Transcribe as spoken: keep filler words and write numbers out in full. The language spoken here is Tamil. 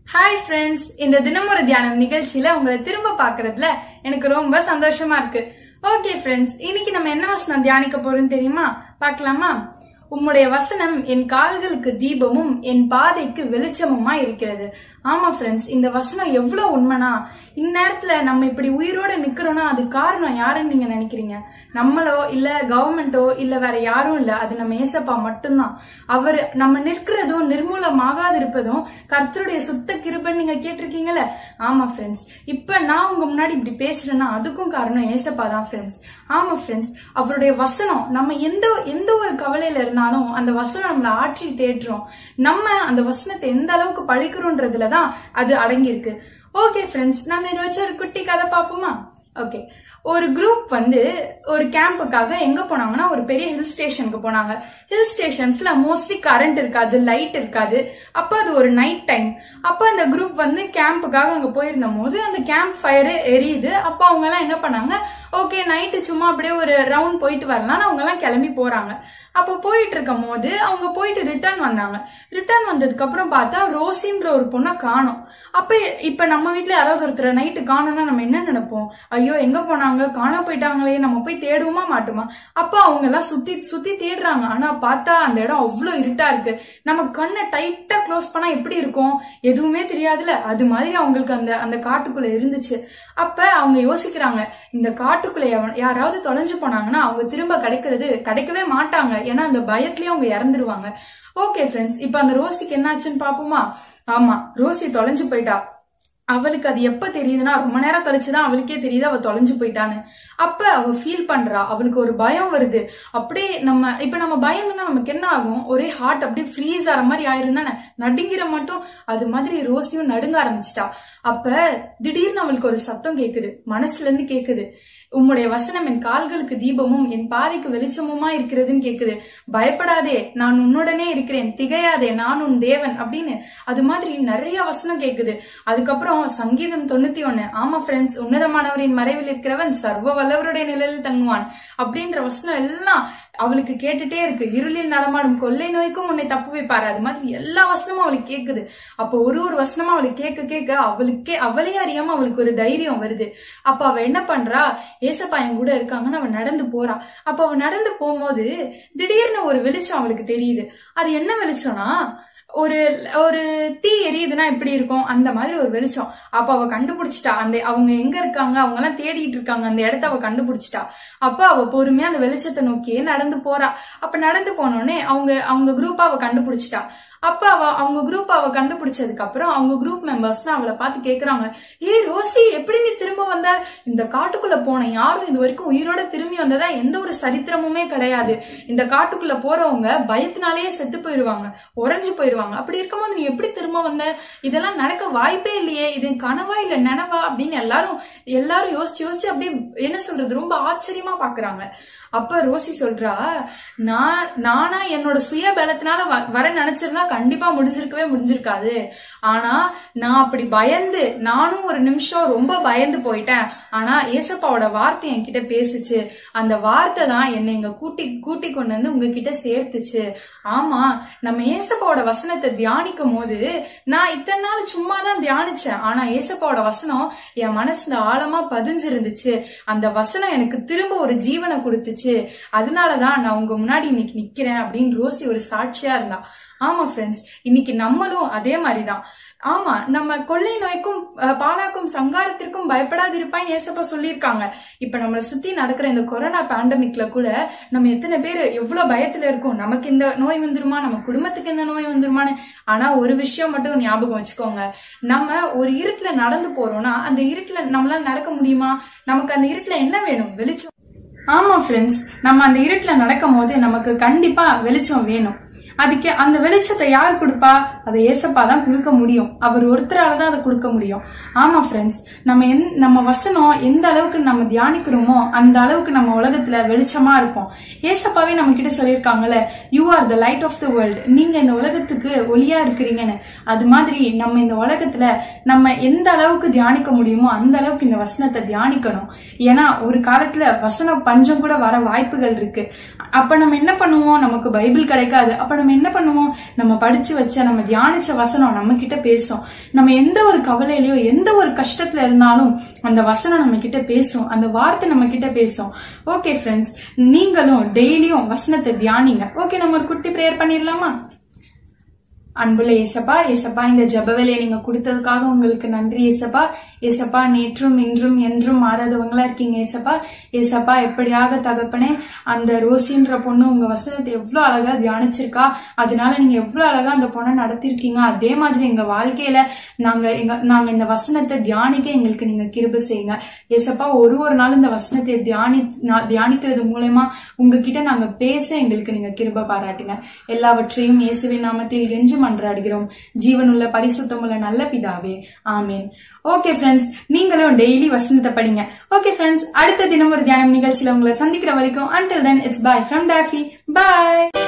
ஹாய் ஃப்ரெண்ட்ஸ், இந்த தினமொரு தியானம் நிகழ்ச்சியில உங்களை திரும்ப பாக்குறதுல எனக்கு ரொம்ப சந்தோஷமா இருக்கு. ஓகே ஃப்ரெண்ட்ஸ், இன்னைக்கு நம்ம என்ன வசனம் தியானிக்க போறோம்னு தெரியுமா? பார்க்கலாமா? உம்முடைய வசனம் என் கால்களுக்கு தீபமும் என் பாதைக்கு வெளிச்சமுமா இருக்கிறது. ஆமா ஃப்ரெண்ட்ஸ், இந்த வசனம் எவ்வளவு உண்மைனா, இந்நேரத்துல நம்ம இப்படி உயிரோட நிக்கிறோம்னா அது காரணம் யாருன்னு நீங்க நினைக்கிறீங்க? நம்மளோ இல்ல கவர்மெண்டோ இல்ல வேற யாரும் இல்ல, அது நம்ம ஏசப்பா மட்டும்தான். அவர் நம்ம நிற்கிறதும் நிர்மூலமாகாது இருப்பதும் கர்த்தருடைய சுத்த கிருபைன்னு நீங்க கேட்டிருக்கீங்கல்ல? ஆமா ஃப்ரெண்ட்ஸ், இப்ப நான் உங்க முன்னாடி இப்படி பேசுறேன்னா அதுக்கும் காரணம் ஏசப்பா தான் ஃப்ரெண்ட்ஸ். ஆமா ஃப்ரெண்ட்ஸ், அவருடைய வசனம் நம்ம எந்த எந்த ஒரு கவலையில இருந்தாலும் அந்த வசனம் நம்மளை ஆற்றி தேடுறோம். நம்ம அந்த வசனத்தை எந்த அளவுக்கு பழிக்கிறோன்றதுலதான் அது அடங்கியிருக்கு. ஓகே ஃப்ரெண்ட்ஸ், நம்ம இதை வச்சு ஒரு குட்டி கதை பாப்போமா? ஓகே, ஒரு குரூப் வந்து ஒரு கேம்புக்காக எங்க போனாங்கன்னா ஒரு பெரிய ஹில் ஸ்டேஷனுக்கு போனாங்க. ஹில் ஸ்டேஷன்ஸ்ல மோஸ்ட்லி கரண்ட் இருக்காது, லைட் இருக்காது. அப்ப அது ஒரு நைட் டைம். அப்ப அந்த குரூப் வந்து கேம்புக்காக அங்க போயிருந்த போது அந்த கேம்ப் ஃபயர் எரியுது. அப்ப அவங்க எல்லாம் என்ன பண்ணாங்க, ஓகே நைட்டு சும்மா அப்படியே ஒரு ரவுண்ட் போயிட்டு வரலாம், அவங்க எல்லாம் கிளம்பி போறாங்க. அப்ப போயிட்டு இருக்கும் போது அவங்க போயிட்டு ரிட்டர்ன் வந்தாங்க. ரிட்டர்ன் வந்ததுக்கு அப்புறம் பார்த்தா ரோசின்ற ஒரு பொண்ணை காணோம். அப்ப இப்ப நம்ம வீட்டுல யாராவது ஒருத்தர் நைட்டு காணோம்னா நம்ம என்ன நினைப்போம்? ஐயோ எங்க போனாங்க, காண போயிட்டாங்களே, நம்ம போய் தேடுவோமா மாட்டோமா? அப்ப அவங்க எல்லாம் சுத்தி சுத்தி தேடுறாங்க. ஆனா பார்த்தா அந்த இடம் அவ்வளவு இருட்டா இருக்கு. நம்ம கண்ணை டைட்டா க்ளோஸ் பண்ணா எப்படி இருக்கும்? எதுவுமே தெரியாதுல. அது மாதிரி அவங்களுக்கு அந்த அந்த காட்டுக்குள்ள இருந்துச்சு. அப்ப அவங்க யோசிக்கிறாங்க, இந்த காட்டுக்குள்ள யாராவது தொலைஞ்சு போனாங்கன்னா அவங்க திரும்ப கிடைக்கிறது கிடைக்கவே மாட்டாங்க. ஏன்னா அந்த பயத்திலேயே அவங்க இறந்துருவாங்க. ஓகே ஃப்ரெண்ட்ஸ், இப்ப அந்த ரோசிக்கு என்னாச்சுன்னு பாப்போமா? ஆமா, ரோசி தொலைஞ்சு போயிட்டா. அவளுக்கு அது எப்ப தெரியுதுன்னா ரொம்ப நேரம் கழிச்சுதான் அவளுக்கே தெரியுது அவ தொலைஞ்சு போயிட்டான்னு. அப்ப அவ ஃபீல் பண்றா, அவளுக்கு ஒரு பயம் வருது. அப்படியே நம்ம இப்ப நம்ம பயம்னா நமக்கு என்ன ஆகும்? ஒரே ஹார்ட் அப்படியே ஃப்ரீஸ் ஆற மாதிரி ஆயிரும் தானே, நடுங்கிற மட்டும். அது மாதிரி ரோசியும் நடுங்க ஆரம்பிச்சிட்டா. அப்ப திடீர்னு அவளுக்கு ஒரு சத்தம் கேக்குது, மனசுல இருந்து கேக்குது, உம்முடைய வசனம் என் கால்களுக்கு தீபமும் என் பாதைக்கு வெளிச்சமுமா இருக்கிறதுன்னு கேக்குது. பயப்படாதே, நான் உன்னுடனே இருக்கிறேன், திகையாதே, நான் உன் தேவன் அப்படின்னு. அது மாதிரி நிறைய வசனம் கேக்குது. அதுக்கப்புறம் சங்கீதம் தொண்ணூத்தி ஒண்ணு, ஆமா ஃப்ரெண்ட்ஸ், உன்னதமானவரின் மறைவில் இருக்கிறவன் சர்வ வல்லவருடைய நிழலில் தங்குவான் அப்படின்ற வசனம் எல்லாம் அவளுக்கு கேட்டுட்டே இருக்கு. இருளில் நடமாடும் கொள்ளை நோய்க்கும் உன்னை தப்பு வைப்பாரு. அது மாதிரி எல்லா வசனமும் அவளுக்கு கேக்குது. அப்போ ஒரு ஒரு வசனமா அவளுக்கு கேட்க கேட்க அவளுக்கே அவளே அறியாம அவளுக்கு ஒரு தைரியம் வருது. அப்ப அவ என்ன பண்றா, ஏசப்பா என் கூட இருக்காங்கன்னு அவ நடந்து போறா. அப்ப அவ நடந்து போகும்போது திடீர்னு ஒரு வெளிச்சம் அவளுக்கு தெரியுது. அது என்ன வெளிச்சம்னா, ஒரு ஒரு தீ எரியுதுன்னா எப்படி இருக்கும் அந்த மாதிரி ஒரு வெளிச்சம். அப்ப அவ கண்டுபிடிச்சிட்டா அந்த அவங்க எங்க இருக்காங்க, அவங்க எல்லாம் தேடிட்டு இருக்காங்க அந்த இடத்த அவ கண்டுபிடிச்சிட்டா. அப்ப அவ பொறுமையா அந்த வெளிச்சத்தை நோக்கியே நடந்து போறா. அப்ப நடந்து போனோடனே அவங்க அவங்க குரூப்பா அவ கண்டுபிடிச்சிட்டா. அப்ப அவ அவங்க குரூப் அவ கண்டுபிடிச்சதுக்கு அப்புறம் அவங்க குரூப் மெம்பர்ஸ் தான் அவளை பார்த்து கேக்குறாங்க, ஏ ரோசி, எப்படி நீ திரும்ப வந்த? இந்த காட்டுக்குள்ள போன யாரும் இது வரைக்கும் உயிரோட திரும்பி வந்ததா எந்த ஒரு சரித்திரமுமே கிடையாது. இந்த காட்டுக்குள்ள போறவங்க பயத்தினாலேயே செத்து போயிருவாங்க, உறைஞ்சு போயிருவாங்க. அப்படி இருக்கும்போது நீ எப்படி திரும்ப வந்த? இதெல்லாம் நடக்க வாய்ப்பே இல்லையே, இது கனவா இல்ல நினைவா அப்படின்னு எல்லாரும் எல்லாரும் யோசிச்சு யோசிச்சு அப்படியே என்ன சொல்றது ரொம்ப ஆச்சரியமா பாக்குறாங்க. அப்ப ரோசி சொல்றா, நான் நானா என்னோட சுய பலத்தினால வர நினைச்சிருந்தா கண்டிப்பா முடிஞ்சிருக்கவே முடிஞ்சிருக்காது. ஆனா நான் அப்படி பயந்து, நானும் ஒரு நிமிஷம் ரொம்ப பயந்து போயிட்டேன். ஆனா ஏசப்பாவோட வார்த்தை என்கிட்ட பேசுச்சு. அந்த வார்த்தை தான் என்னை இங்க கூட்டி கூட்டி கொண்டு வந்து உங்ககிட்ட சேர்த்துச்சு. ஆமா, நம்ம ஏசப்பாவோட வசனத்தை தியானிக்கும் போது நான் இத்தனை நாள் சும்மா தான் தியானிச்சேன். ஆனா ஏசப்பாவோட வசனம் என் மனசுல ஆழமா பதிஞ்சிருந்துச்சு. அந்த வசனம் எனக்கு திரும்ப ஒரு ஜீவனை கொடுத்துச்சு. அதனாலதான் நான் உங்க முன்னாடி இன்னைக்கு நிக்கிறேன் அப்படின்னு ரோசி ஒரு சாட்சியா இருந்தா. ஆமா ஃப்ரெண்ட்ஸ், இன்னைக்கு நம்மளும் அதே மாதிரிதான். ஆமா, நம்ம கொள்ளை நோய்க்கும் பாலாக்கும் சங்காரத்திற்கும் பயப்படாதிருப்பான்னு ஏசப்பா சொல்லியிருக்காங்க. இப்ப நம்மளை சுத்தி நடக்கிற இந்த கொரோனா பேண்டமிக்ல கூட நம்ம எத்தனை பேர் எவ்வளவு பயத்துல இருக்கோம், நமக்கு இந்த நோய் வந்துருமா, நம்ம குடும்பத்துக்கு இந்த நோய் வந்துருமான்னு. ஆனா ஒரு விஷயம் மட்டும் ஞாபகம் வச்சுக்கோங்க, நம்ம ஒரு இருட்டுல நடந்து போறோம்னா அந்த இருட்டுல நம்மளால நடக்க முடியுமா? நமக்கு அந்த இருட்டுல என்ன வேணும்? வெளிச்சம். ஆமா ஃப்ரெண்ட்ஸ், நம்ம அந்த இருட்டுல நடக்கும் போது நமக்கு கண்டிப்பா வெளிச்சம் வேணும். அதுக்கு அந்த வெளிச்சத்தை யார் கொடுப்பா? அதை ஏசப்பா தான் கொடுக்க முடியும். அவர் ஒருத்தரால தான் அதை கொடுக்க முடியும். ஆமா ஃப்ரெண்ட்ஸ், நம்ம என் நம்ம வசனம் எந்த அளவுக்கு நம்ம தியானிக்கிறோமோ அந்த அளவுக்கு நம்ம உலகத்துல வெளிச்சமா இருப்போம். ஏசப்பாவே நம்ம கிட்ட சொல்லியிருக்காங்கல்ல, you are the light of the world, நீங்க இந்த உலகத்துக்கு ஒளியா இருக்கிறீங்கன்னு. அது மாதிரி நம்ம இந்த உலகத்துல நம்ம எந்த அளவுக்கு தியானிக்க முடியுமோ அந்த அளவுக்கு இந்த வசனத்தை தியானிக்கணும். ஏன்னா ஒரு காலத்துல வசனம் பஞ்சம் கூட வர வாய்ப்புகள் இருக்கு. அப்ப நம்ம என்ன பண்ணுவோம், நமக்கு பைபிள் கிடைக்காது, அப்ப நம்ம என்ன பண்ணுவோம், நம்ம படிச்சு வச்ச நம்ம தியானிச்ச வசனம் நம்ம கிட்ட பேசும். நம்ம எந்த ஒரு கவலையிலயோ எந்த ஒரு கஷ்டத்துல இருந்தாலும் அந்த வசனம் நம்ம கிட்ட பேசும், அந்த வார்த்தை நம்ம கிட்ட பேசும். ஓகே ஃப்ரெண்ட்ஸ், நீங்களும் டெய்லியும் வசனத்தை தியானிங்க. ஓகே, நம்ம ஒரு குட்டி பிரேயர் பண்ணிடலாமா? அன்புள்ள ஏசப்பா, ஏசப்பா இந்த ஜெப வேலையை நீங்க கொடுத்ததுக்காக உங்களுக்கு நன்றி ஏசப்பா. ஏசப்பா நேற்றும் இன்றும் என்றும் மாறாதவங்களா இருக்கீங்க ஏசப்பா. ஏசப்பா எப்படியாக தகப்பனே அந்த ரோசின்ற பொண்ணு உங்க வசனத்தை எவ்வளவு அழகா தியானிச்சிருக்கா, அதனால நீங்க எவ்வளவு அழகா அந்த பொண்ணை நடத்திருக்கீங்க. அதே மாதிரி எங்க வாழ்க்கையில நாங்க எங்க நாங்க இந்த வசனத்தை தியானிக்க எங்களுக்கு நீங்க கிருபை செய்யுங்க ஏசப்பா. ஒரு ஒரு நாள் இந்த வசனத்தை தியானி தியானிக்கிறது மூலமா உங்ககிட்ட நாங்க பேச எங்களுக்கு நீங்க கிருபை பாராட்டுங்க. எல்லாவற்றையும் இயேசுவின் நாமத்தில் கெஞ்சி மன்றாடுகிறோம் ஜீவனுள்ள பரிசுத்தமுள்ள நல்ல பிதாவே, ஆமேன். ஓகே ஃப்ரெண்ட்ஸ், நீங்களும் டெய்லி வசனத்தை படிங்க. ஓகே ஃப்ரெண்ட்ஸ், அடுத்த தினம் ஒரு தியானம் நிகழ்ச்சியில உங்களை சந்திக்கிற வரைக்கும் until then it's bye from Daffy. Bye.